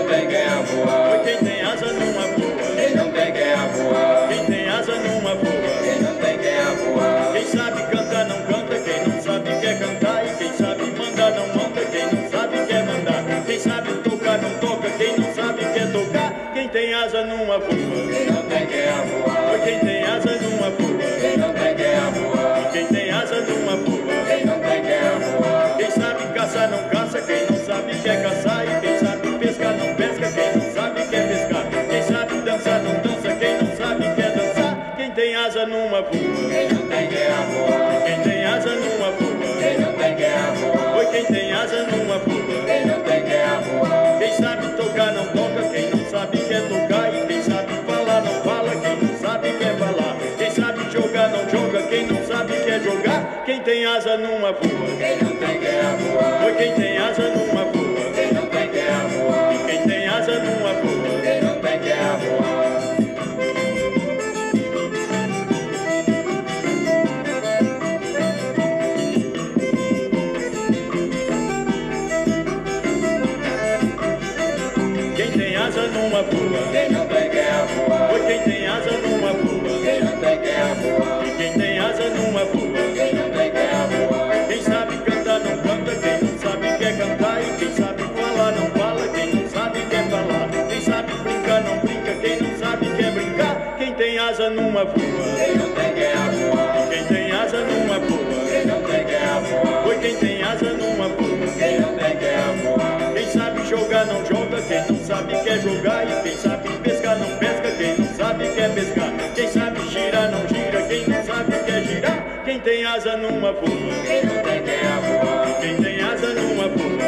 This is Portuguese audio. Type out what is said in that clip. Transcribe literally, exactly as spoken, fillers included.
tem quem a voar. Oi, quem tem asa numa voa. Quem não tem quem a voar. Quem tem asa numa voa. Quem não tem quem a voar. Quem sabe cantar não canta, quem não sabe quer cantar. E quem sabe mandar não manda, quem não sabe quer mandar. Quem sabe tocar não toca, quem não sabe quer tocar. Quem tem asa numa voa. Quem não tem quem a voar. Oi, quem tem asa numa voa. Quem não tem quem a voar. Quem tem asa numa voa. Quem não tem quem a voar. Quem sabe caçar não caça, quem não sabe quer caçar. E quem sabe pescar não pesca, quem não sabe quer pescar. Quem sabe dançar não dança, quem não sabe quer dançar. Quem tem asa numa voa. Quem não tem quem a voar. Quem tem asa numa voa. Quem não tem quem a voar. Oi, quem tem asa numa voa. Quem não tem quem a voar. Quem sabe tocar não toca, quem não sabe quer tocar. E quem sabe falar não fala, quem não sabe quer falar. Quem sabe jogar não joga, quem não sabe quer jogar. Quem tem asa numa voa. Quem não tem quem a voar. Oi, quem tem asa numa voa. Quem não tem quem a voar. E quem tem asa numa voa. Quem não tem quem a voar. Quem tem asa numa voa. Quem não tem quem a voar. Oi, quem tem asa numa voa. Quem não tem quem a voar. E quem tem asa numa voa. Quem não tem quem a voar. Quem sabe cantar não canta, quem não sabe quer cantar. E quem sabe falar não fala, quem não sabe quer falar. Quem sabe brincar não brinca, quem não sabe quer brincar. Quem tem asa numa voa. Quem não tem quem a voar. Quem tem asa numa voa. Quem não tem quem a voar. Oi, quem tem asa numa voa. Quem não tem quem a voar. Quem sabe jogar não joga, quem não sabe quer jogar. E quem sabe pescar não pesca, quem não sabe quer pescar. Quem sabe girar não gira, quem não sabe quer girar. Quem tem asa numa voa. Quem não tem quem a voar. Quem tem asa numa voa.